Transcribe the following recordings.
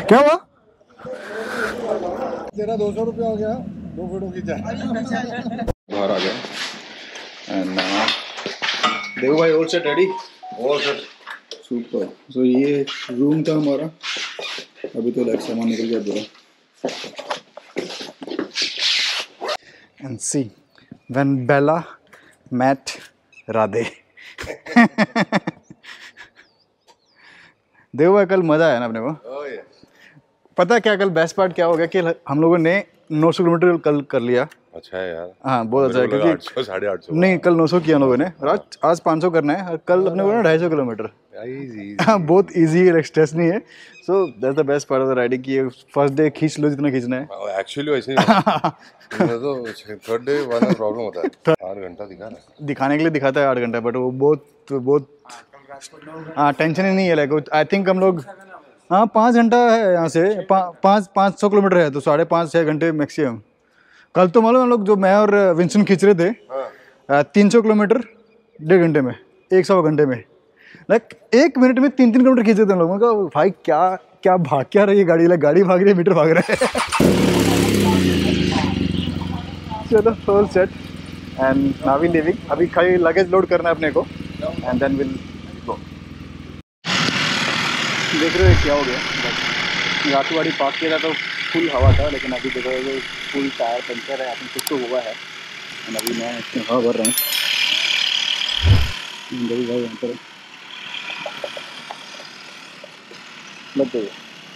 क्या हुआ? तेरा 200 रुपया हो गया, 2 फोटो खींचा। बाहर आ गया एंड देव भाई और सेट रेडी। और सर सुपर। सो ये रूम था हमारा, अभी तो लाइक सामान निकल गया पूरा। And see when Bela met Radhe. Dev भाई कल मजा आया ना अपने को। पता है क्या कल बेस्ट पार्ट क्या हो गया कि हम लोगों ने 900 किलोमीटर कल कर लिया। अच्छा है यार। हाँ बहुत अच्छा है क्योंकि 800 850 नहीं कल 900 किया हम लोगों ने और आज 500 करना है और कल अपने को ना 250 किलोमीटर। हाँ बहुत इजी है, स्ट्रेस नहीं है। So that's the best part of the riding कि फर्स्ट डे खींच लो जितना खींचना है। एक्चुअली वैसे ही तो थर्ड डे वाला प्रॉब्लम होता है। 8 घंटा दिखाने के लिए दिखाता है 8 घंटा, बट वो बहुत हाँ टेंशन ही नहीं है। लाइक आई थिंक हम लोग हाँ 5 घंटा है यहाँ से 500 किलोमीटर है तो 5.5-6 घंटे मैक्सिमम। कल तो मालूम हम लोग जो मैं और विंसन खींच रहे थे 300 किलोमीटर 1.5 घंटे में, 1 घंटे में। लाइक 1 मिनट में 3 किलोमीटर खींचे थे हम लोग। मतलब भाई क्या भाग क्या रही है गाड़ी, लाइक गाड़ी भाग रही है, मीटर भाग रहा है। चलो all set and now we living. अभी खाली लगेज लोड करना है अपने को एंड देन विल गो। देख रहे हो क्या हो गया, रातू गाड़ी पार्क किया था तो फुल हवा था, लेकिन अभी देखो तो फुल टायर पंचर है, कुछ तो हुआ है। और अभी मैं इसमें हवा भर रहा हूँ। भाई यहाँ पर लग गई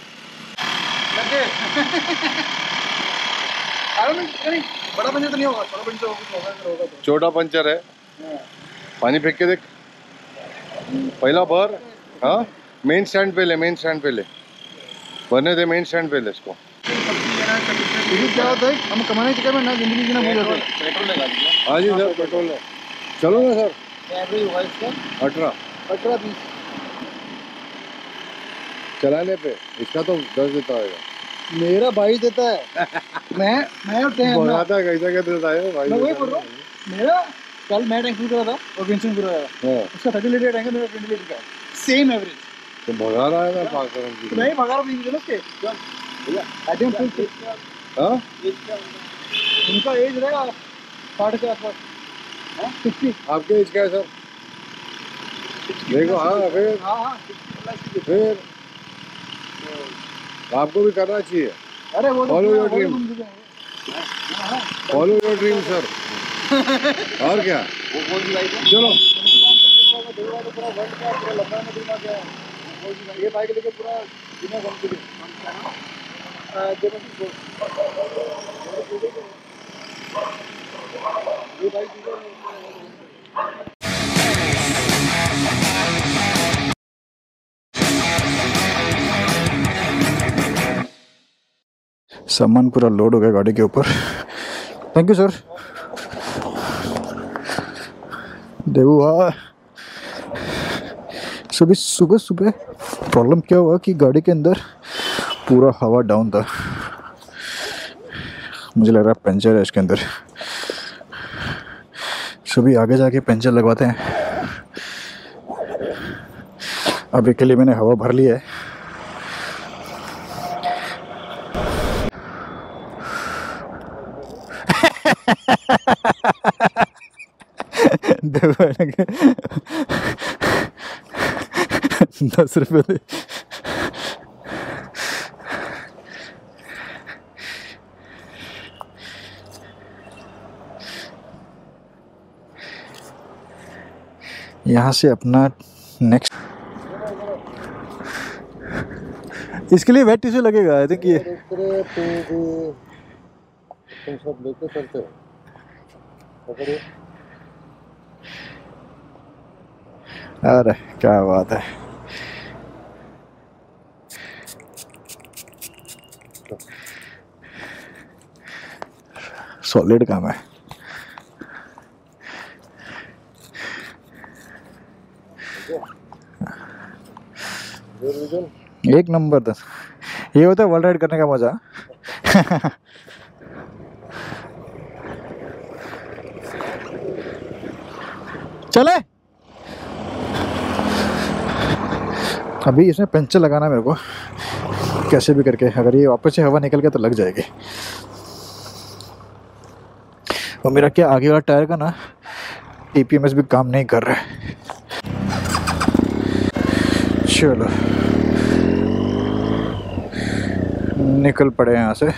बड़ा पंचर तो नहीं होगा, बड़ा पंचर होगा। छोटा पंचर है, पानी फेंक के देख पहला भर। हाँ मेन स्टैंड पे ले, भरने दे मेन स्टैंड पे ले इसको। क्या होता है हम कमाने के चक्कर में ना जिंदगी जीना भूल जाते हैं। पेट्रोल लगा दिया। हाँ जी सर पेट्रोल है। चलो ना सर। एवरेज होगा इसका 18-20 चलाने पे। इसका तो 10 देता है। मेरा भाई देता है। मैं उठते हैं बताता है कैसा क्या देता है भाई। मैं वही बोल रहा हूँ। मेरा कल मैं टैंक फुल करा था और विंसन पूरा आया। उसका 30 लीटर टैंक है, मेरा 20 लीटर का सेम एवरेज। तो भगा रहा है ना 5 की। नहीं भगा रहा हूँ उसके भैया। I think full. हाँ उनका एज रहेगा 60 के आसपास। 60। आपके एज क्या है सर? देखो हाँ फिर आपको भी करना चाहिए। अरे वो follow your dream, follow your dream sir. और क्या चलो ये बाइक लेके पूरा दुनिया घूम चुके। सामान पूरा लोड हो गया गाड़ी के ऊपर। Thank you sir. देवू सुबह प्रॉब्लम क्या हुआ कि गाड़ी के अंदर पूरा हवा डाउन था। मुझे लग रहा है पंचर है इसके अंदर। सुबह आगे जाके पंचर लगवाते हैं। अभी के लिए मैंने हवा भर ली है। ₹10 दे। यहाँ से अपना नेक्स्ट इसके लिए वेट टिश्यू लगेगा। आई थिंक ये तुम सब लेके चलते हो। पकड़िए। अरे क्या बात है। सॉलिड काम है। एक नंबर 10। ये होता है वर्ल्ड राइड करने का मजा। चले अभी इसमें पंचर लगाना है मेरे को। कैसे भी करके, अगर ये वापस से हवा निकल गया तो लग जाएगी। और मेरा क्या आगे वाला टायर का ना TPMS भी काम नहीं कर रहा है। चलो निकल पड़े यहाँ से।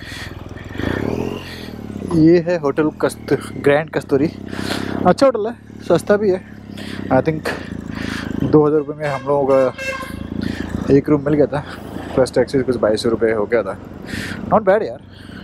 ये है होटल ग्रैंड कस्तूरी। अच्छा होटल है, सस्ता भी है। आई थिंक 2000 रुपये में हम लोगों का एक रूम मिल गया था, प्लस टैक्सी कुछ 2200 रुपये हो गया था। नॉट बैड यार।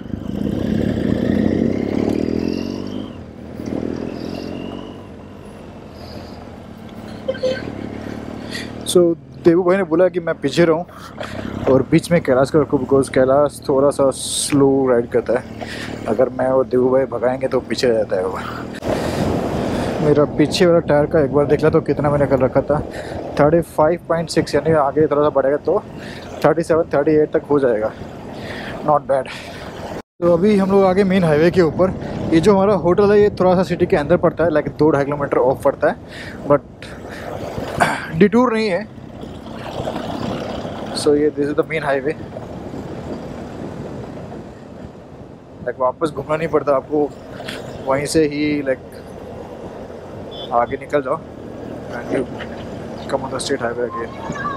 सो देवू भाई ने बोला कि मैं पीछे रहूं और बीच में कैलाश का रखूँ, बिकॉज कैलाश थोड़ा सा स्लो राइड करता है। अगर मैं और देवू भाई भगाएंगे तो पीछे रह जाता है वो। मेरा पीछे वाला टायर का एक बार देख ला तो कितना मैंने कर रखा था, 35.6, यानी आगे थोड़ा सा बढ़ेगा तो 37-38 तक हो जाएगा। Not bad. तो अभी हम लोग आगे मेन हाईवे के ऊपर। ये जो हमारा होटल है ये थोड़ा सा सिटी के अंदर पड़ता है, लाइक 2-2.5 किलोमीटर ऑफ पड़ता है, बट डिटूर नहीं है। सो ये this is the main highway. Like वापस घूमना नहीं पड़ता आपको, वहीं से ही लाइक आगे निकल जाओ and you come on the straight highway again.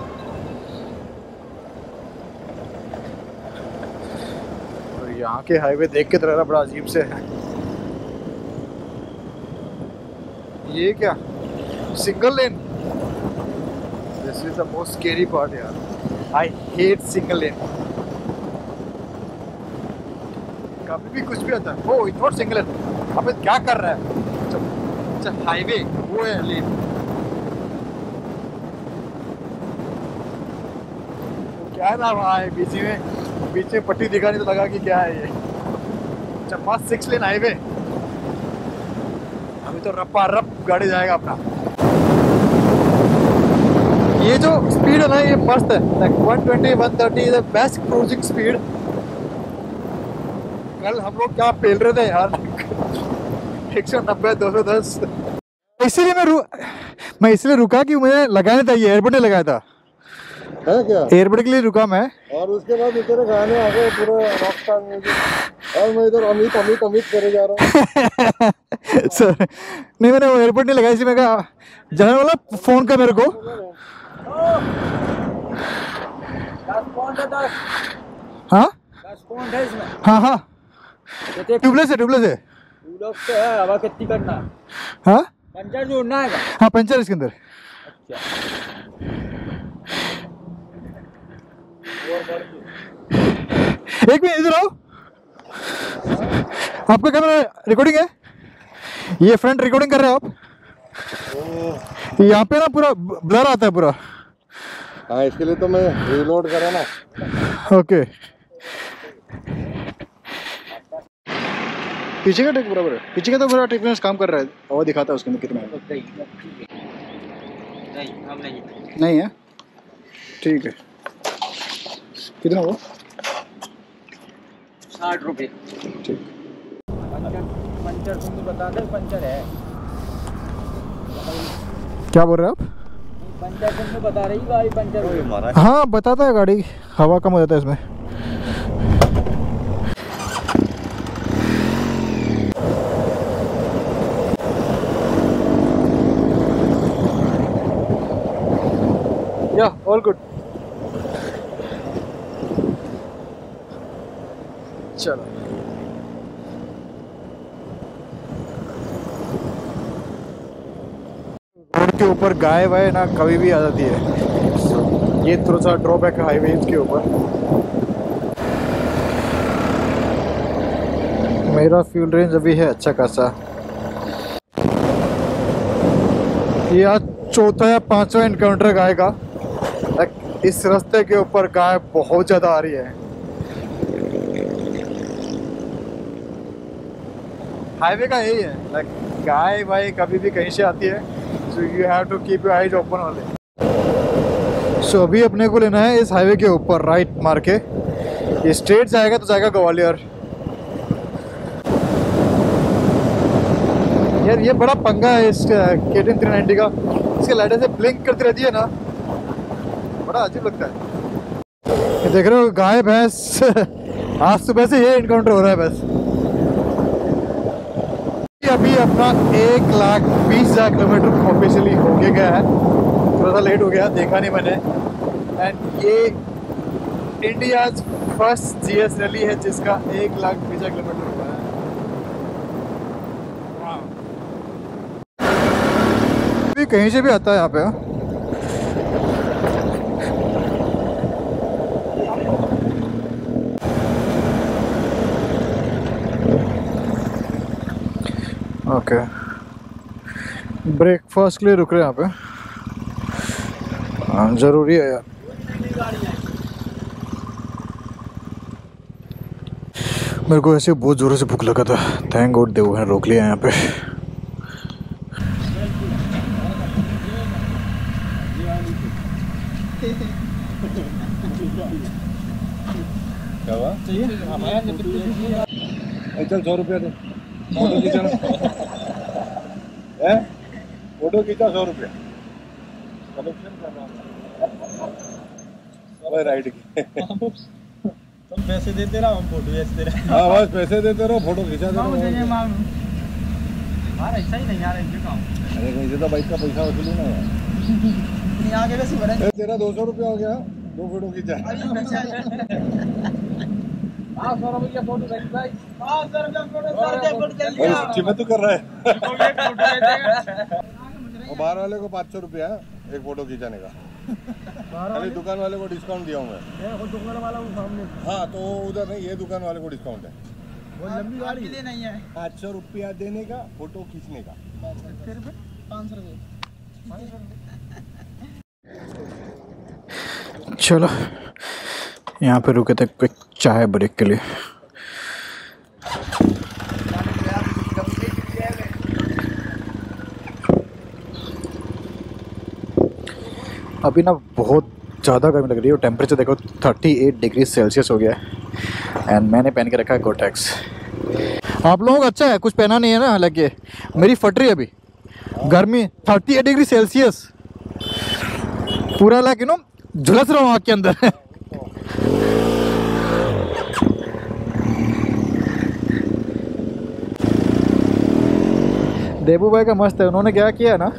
तो यहाँ के हाईवे देख के तो लग रहा बड़ा अजीब से है। ये क्या single lane? This is the most scary part यार। I hate single lane. कभी भी कुछ भी आता है। Oh it's not single lane. अबे क्या कर रहा है? अच्छा हाईवे वो है लेन। क्या ना भाई, बीच में पट्टी दिखानी तो लगा कि क्या है ये। अच्छा 5-6 लेन हाईवे। अभी तो रप्पा रप गाड़ी जाएगा अपना। ये जो स्पीड है ना ये मस्त है, like 120-130 is the best cruising speed. कल हम लोग क्या पेल रहे थे यार 190-210। इसीलिए मैं इसलिए रुका कि मुझे लगाया था, ये एयरबड लगाया था। है क्या? एयरबड के लिए रुका मैं। और उसके बाद इतने गाने आ गए पूरा रॉकस्टार म्यूजिक, और मैं इधर अमित करे जा रहा हूँ। सर नहीं, मैंने वो एयरबड नहीं लगाई थी। मैं कहा जाने वाला फोन का मेरे को। हाँ हाँ हाँ ट्यूबलेस है। हवा कितनी करना? हाँ पंचर जोड़ना है। हाँ पंचर इसके अंदर। एक मिनट इधर आओ। आपका कैमरा रिकॉर्डिंग है? ये फ्रंट रिकॉर्डिंग कर रहे हो आप? यहाँ पे ना पूरा ब्लर आता है पूरा। हाँ इसके लिए तो मैं रीलोड करा ना। ओके पीछे का टेक बराबर है। पीछे का तो पूरा टेक्निक्स काम कर रहा है, हवा दिखाता है उसके अंदर कितना है। नहीं है ठीक है। कितना हुआ? 60 रुपये। ठीक। पंचर तुम बता दे, पंचर है। क्या बोल रहे हैं आप? पंचर तुमने बता रही गाड़ी पंचर। हाँ बताता है गाड़ी, हवा कम हो जाता है इसमें। या ऑल गुड। चलो रोड के ऊपर गाय वाय ना कभी भी आ जाती है। ये थोड़ा सा ड्रॉबैक है हाईवे के ऊपर। मेरा फ्यूल रेंज अभी है अच्छा खासा। ये आज चौथा या पांचवा एनकाउंटर गाय का। इस रास्ते के ऊपर गाय बहुत ज़्यादा आ रही है। हाईवे का यही है, लाइक गाय वाय कभी भी कहीं से आती है, so you have to keep your eyes open वाले। सो अभी अपने को लेना है इस हाईवे के ऊपर राइट मार के। ये स्ट्रेट जाएगा तो जाएगा ग्वालियर। यार ये बड़ा पंगा है इस KTM 390 का। इसके लाइटें से ब्लिंक करती रहती है ना, बड़ा अजीब लगता है। ये देख रहे हो गाय भैंस आज सुबह से ये इनकाउंटर हो रहा है बस। अभी अपना 1,20,000 किलोमीटर ऑफिशियली हो गया है। थोड़ा सा लेट हो गया, देखा नहीं मैंने। एंड ये इंडिया फर्स्ट GS रैली है जिसका 1,20,000 किलोमीटर हुआ है। अभी कहीं से भी आता है यहाँ पे। ओके, ब्रेकफास्ट के लिए रुक रहे हैं यहाँ पे। हाँ, जरूरी है यार। मेरे को ऐसे बहुत ज़ोरों से भूख लगा था। थैंक गॉड देव है रोक लिया यहाँ पे। क्या हुआ? चल 100 रुपया दे, फोटो खींचा। फोटो खींचा 100 रुपया राइट की। तुम पैसे देते रहो, हम फोटो भेजते रहे। हाँ बस पैसे देते रहो, फोटो खींचा दे रहो। ऐसा ही नहीं यार, ऐसे काम। अरे कहीं से तो बाइक का पैसा वसूली ना यार। नहीं आगे वैसे बड़े तेरा 200 रुपया हो गया, 2 फोटो खींचा। हाँ 100 रुपया फोटो भेज भाई। हाँ 100 रुपया फोटो चल गया। चिमत कर रहा है। फोटो और बाहर वाले को 500 रुपया एक फोटो खींचाने का। खाली दुकान वाले को डिस्काउंट दिया हूँ मैं। दुकान वाला वो सामने। हाँ तो उधर नहीं, ये दुकान वाले को डिस्काउंट है। वो लंबी गाड़ी के लिए नहीं है। 500 रुपया देने का, फोटो खींचने का। 500 रुपये। चलो यहाँ पे रुके थे एक चाय ब्रेक के लिए। अभी ना बहुत ज़्यादा गर्मी लग रही है। टेम्परेचर देखो 38 डिग्री सेल्सियस हो गया है। एंड मैंने पहन के रखा है गोटेक्स। आप लोगों का अच्छा है, कुछ पहना नहीं है ना। हालांकि मेरी फट रही है अभी गर्मी। 38 डिग्री सेल्सियस पूरा लाइक यू नो झुलस रहा हूँ आग के अंदर। देबू भाई का मस्त है। उन्होंने क्या किया है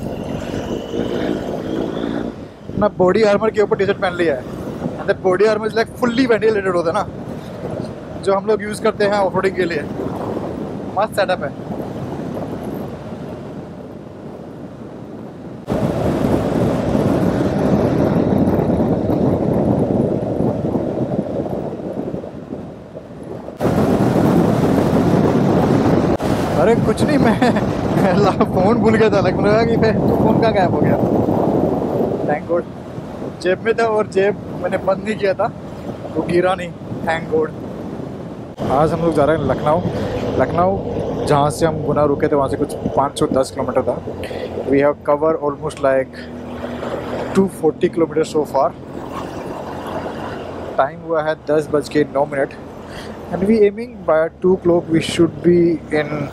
ना बॉडी आर्मर के ऊपर टी शर्ट पहन लिया है। Body armour like fully ventilated होता है ना, जो हम लोग यूज़ करते हैं ऑफ रोडिंग के लिए। मस्त सेटअप है। अरे कुछ नहीं, मैं फ़ोन भूल गया था। लग रहा कि फ़ोन का गायब हो गया। थैंक गॉड जेब में था, और जेब मैंने बंद नहीं किया था, वो गिरा नहीं। Thank God. आज हम लोग जा रहे हैं लखनऊ, जहाँ से हम गुना रुके थे वहाँ से कुछ 510 किलोमीटर था। We have cover almost like 240 kilometre so far. Time हुआ है 10:09 and we aiming by 2 o'clock we should be in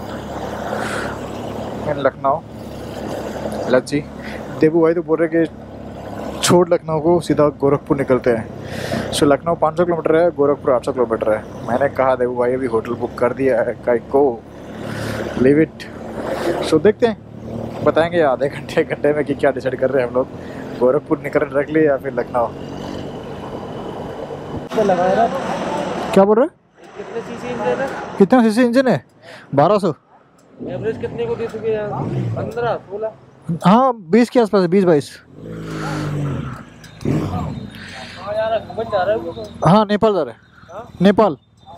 Lucknow. Let's see. Debu भाई तो बोल रहे कि छोड़ लखनऊ को सीधा गोरखपुर निकलते हैं। सो लखनऊ 500 किलोमीटर है, गोरखपुर 800 किलोमीटर है। मैंने कहा देबू भाई अभी होटल बुक कर दिया है, काई को लीव इट। सो देखते हैं, बताएंगे आधे घंटे एक घंटे में कि क्या डिसाइड कर रहे हैं हम लोग। गोरखपुर निकल रख लिए या फिर लखनऊ। क्या बोल रहे हैं? कितने सीसी इंजन है? कितना सीसी इंजन है? 1200। एवरेज कितने को दे चुके हैं? 15 16। हाँ 20 के आसपास है, 20-22। हाँ यार घूमने जा रहे हो? हाँ नेपाल जा रहे हैं। नेपाल।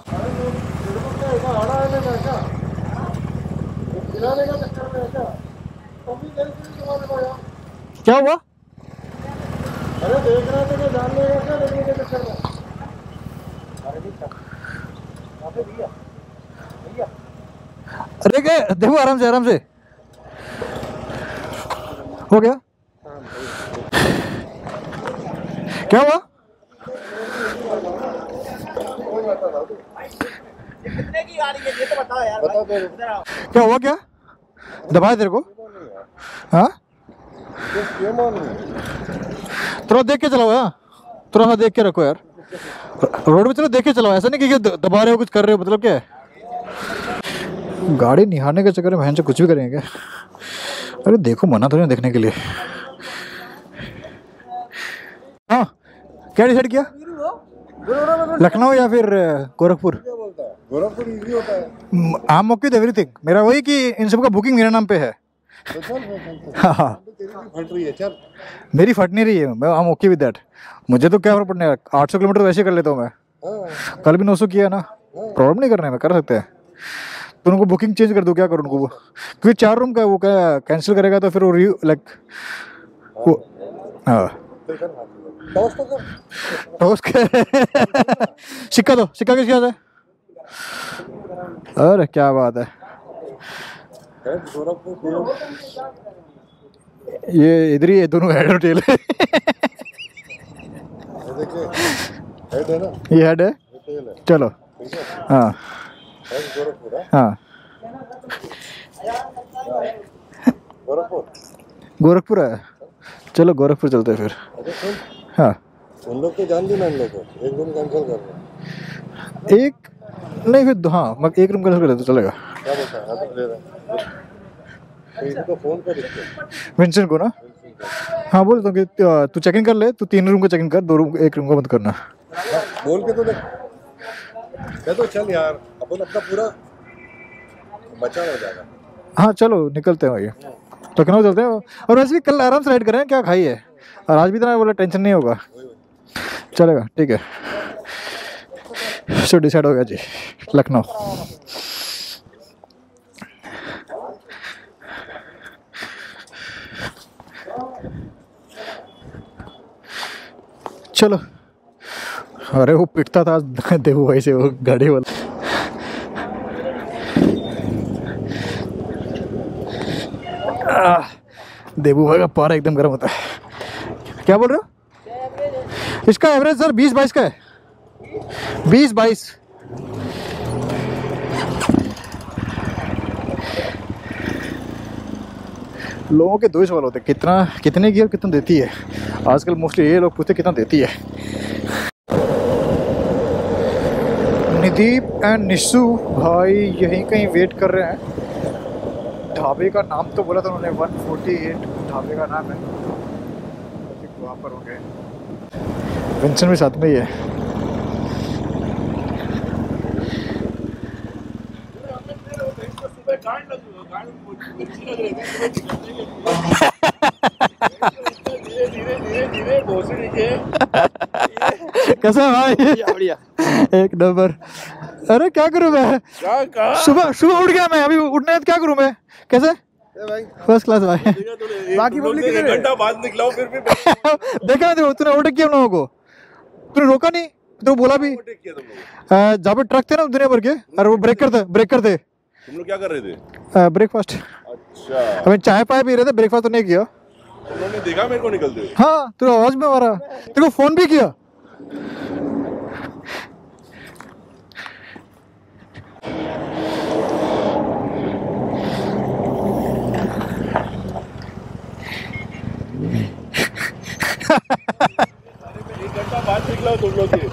क्या हुआ? अरे देख रहा था, जान लेगा क्या लेने के चक्कर में। अरे भैया भैया अरे क्या देखो, आराम से हो गया। क्या हुआ? कितने की गाड़ी है ये तो बताओ यार। बता दो। क्या हुआ? क्या दबाया तेरे को? हाँ थोड़ा देख के चलाओ यार, थोड़ा सा देख के रखो यार। रोड पे चलो, देखे चलो, ऐसा नहीं कि दबा रहे हो कुछ कर रहे हो, मतलब क्या है? गाड़ी निहारने के चक्कर में बहन से कुछ भी करेंगे क्या? अरे देखो, मना तो नहीं देखने के लिए। हाँ, क्या डिसाइड किया? लखनऊ या फिर गोरखपुर? गोरखपुर इजी होता है। I am okay with everything. मेरा वही कि इन सबका बुकिंग मेरे नाम पे है। तो चल हाँ हाँ, तेरी भी फट रही है, चल। मेरी फट नहीं रही है, मैं I am okay with that. मुझे तो क्या फर्क पड़ने है, 800 किलोमीटर वैसे कर लेता हूँ मैं। हाँ, कल भी 900 किया ना, प्रॉब्लम नहीं करने में, कर सकते हैं। तो उनको बुकिंग चेंज कर दो, क्या करूँ उनको? क्योंकि 4 रूम का वो क्या कैंसिल करेगा तो फिर वो लाइक वो, हाँ तो कर टॉस तो कर। तो उसके सिक्का दो, सिक्का किसके हाथ है? अरे क्या बात है, गोरखपुर ये इधर ही है, दोनों हेड और टेल है। देखिए, हेड है ना, ये हेड है, टेल है, चलो। ठीक है। हाँ हेड गोरखपुर है, हाँ, गोरखपुर। गोरखपुर है, चलो गोरखपुर चलते हैं फिर। अच्छा सुन, हाँ, उन लोग को जान देना, इन लोग को एक रूम कैंसिल कर रहे हैं। एक नहीं फिर हाँ, मैं एक रूम कैंसिल कर देता, चलेगा। क्या बोलता है? हाँ तो ले रहा है। तो इनको फोन कर इसको, विंसेंट को ना, हाँ बोल दो कि तू चेक इन कर ले, तू 3 रूम का चेक इन कर, 2 रूम, 1 रूम का मत करना। बोल के तो देख। कह तो चल यार, अपन अपना पूरा बचा हो जाएगा। हाँ चलो निकलते हैं भाई, लखनऊ चलते हैं। और वैसे भी कल आराम से राइड करें, क्या खाई है, और आज भी इतना बोला टेंशन नहीं होगा, चलेगा, ठीक है। सो डिसाइड हो गया जी, लखनऊ। चलो। अरे वो पिटता था देवू भाई से, वो गाड़ी वाला। देवू भाई का पारा एकदम गर्म होता है। क्या बोल रहे हो? इसका एवरेज सर 20-22 का है, 20-22। लोगों के 2 ही सवाल होते हैं, कितने की और कितना देती है। आजकल मोस्टली ये लोग पूछते कितना देती है। निदीप एंड निशु भाई यहीं कहीं वेट कर रहे हैं। ढाबे का नाम तो बोला था उन्होंने, 148 ढाबे का नाम है, वहाँ पर हो गए। विंसेंट भी साथ में ही है। कैसा है भाई? बढ़िया। एक नंबर। अरे क्या करूं मैं, सुबह सुबह उठ गया मैं, अभी उठने के बाद क्या करूं मैं? कैसे? फर्स्ट क्लास भाई। बाकी पब्लिक एक घंटा बाद निकला फिर भी देखा ना तूने ओवरटेक किया हम लोगों को, तूने रोका नहीं, तो बोला भी जहाँ पे ट्रक थे ना दुनिया भर के, और वो ब्रेक करते तुम लोग क्या कर रहे थे? ब्रेकफास्ट। अच्छा, हमें चाय पाए पी रहे थे, ब्रेकफास्ट तो नहीं किया। उन्होंने देखा मेरे को निकलते हुए। हाँ तू आवाज में मारा, तेरे को फोन भी किया। एक घंटा बाद निकला तुम लोग के।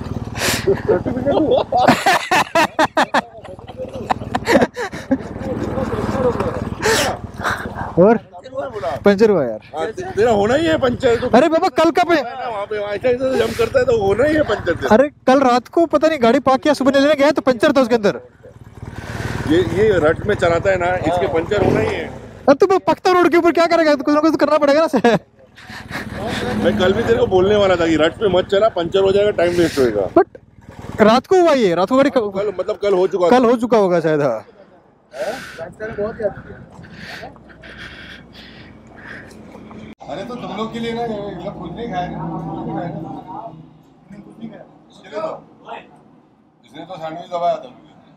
और पंचर हुआ यार। हाँ, तेरा होना ही है पंचर तो। अरे बाबा कल का वहाँ पे ऐसा जम करता है तो होना ही है पंचर तेरा। अरे कल रात को पता नहीं गाड़ी पार्क किया, सुबह लेने गया तो पंचर था उसके अंदर। ये रट में चलाता है ना, इसके पंचर होना ही है। अब तू पकता रोड के ऊपर क्या करेगा, कुछ ना कुछ तो करना पड़ेगा ना। मैं कल भी तेरे को बोलने वाला था कि रट पे मत चला, पंचर हो जाएगा, टाइम वेस्ट होएगा। बट रात को हुआ ये, रात को गाड़ी कल मतलब कल हो चुका होगा शायद। हाँ अरे तो तुम लोग के लिए ना, ये लोग खुद नहीं खाएंगे, इसने तो सैंडविच दबाया था।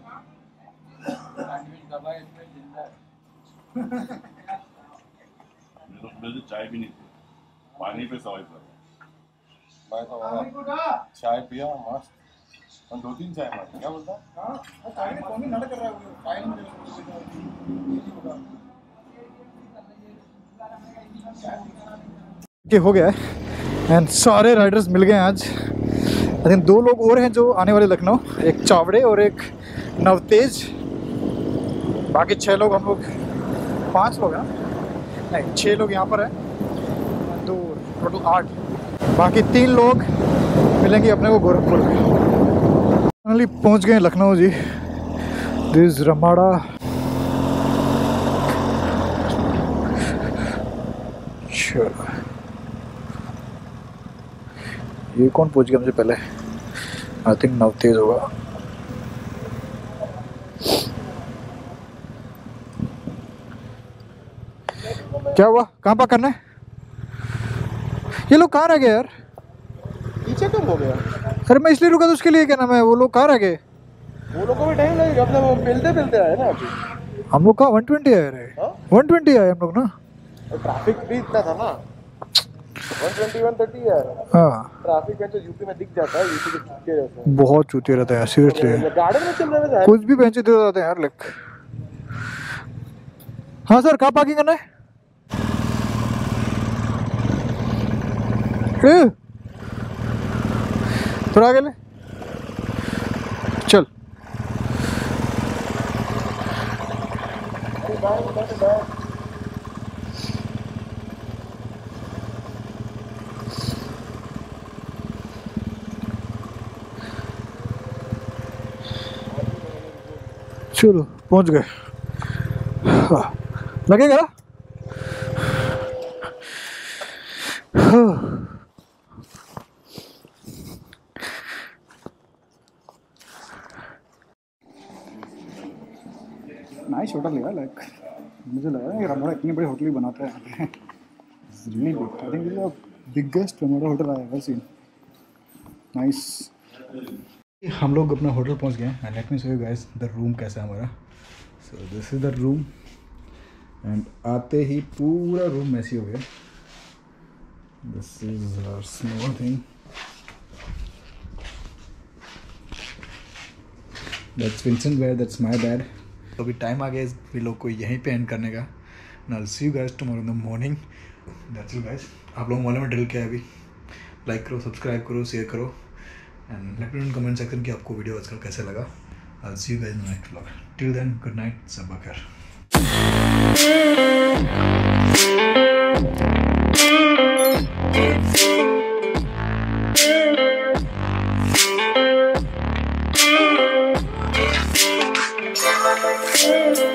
चाय भी नहीं थी, पानी पे सवाई पर। मैं तो वहाँ चाय पिया मस्त, और 2-3 चाय मार। क्या बोलता? चाय में कौन नाटक कर रहा है? चाय नहीं हो गया है एंड सारे राइडर्स मिल गए आज। आई थिंक 2 लोग और हैं जो आने वाले लखनऊ, एक चावड़े और एक नवतेज। बाकी 6 लोग हम लोग, 5 लोग हैं नहीं 6 लोग यहाँ पर हैं, 2 टोटल 8। बाकी 3 लोग मिलेंगे अपने को गोरखपुर में। फाइनली पहुँच गए लखनऊ जी। दिस रमाड़ा। चलो ये कौन पहुँच गया मुझे पहले? आई थिंक नवतेज होगा। क्या हुआ? कहाँ पार्क करना है? ये लोग कहाँ रह गए यार? पीछे कब हो गया? अरे मैं इसलिए रुका था उसके लिए, क्या नाम है, वो लोग कहाँ रह गए? वो लोग को भी टाइम लगेगा, मतलब वो मिलते आए ना अभी। हम लोग कहाँ 120 आए रहे? हाँ? 120 आए हम लोग ना। और ट्रैफिक भी इतना था ना, 120 130 है। हाँ ट्रैफिक है तो यूपी में दिख जाता है, यूपी के चुटके रहते हैं। बहुत चूतिया रहता है सीरियसली। गार्डन में चल रहे थे कुछ भी बेंचे दे जाते हैं यार लाइक। हाँ सर, कहाँ पार्किंग करना है? थोड़ा आगे ले चल। चलो पहुंच गए। हाँ, लगेगा। नाइस होटल है लाइक, मुझे लगा कि रमोड़ा इतनी बड़ी होटल ही बनाता है यहाँ पे। Really big, I think this is the biggest Ramoda hotel I ever seen. Nice. हम लोग अपना होटल पहुँच गए हैं and let me show you guys the room कैसा है हमारा। So this is the room and आते ही पूरा रूम मैसी हो गया। This is our small thing, that's Vincent where, that's my bad. तो अभी टाइम आ गया इस वीडियो को यहीं पे एंड करने का। I'll see you guys tomorrow in the morning. That's it guys. आप लोग मालूम है ड्रिल क्या है अभी। लाइक करो, सब्सक्राइब करो, शेयर करो and let me know in comment section कि आपको वीडियो आजकल कैसे लगा। I'll see you guys in the next vlog. Till then, good night. सब बखैर।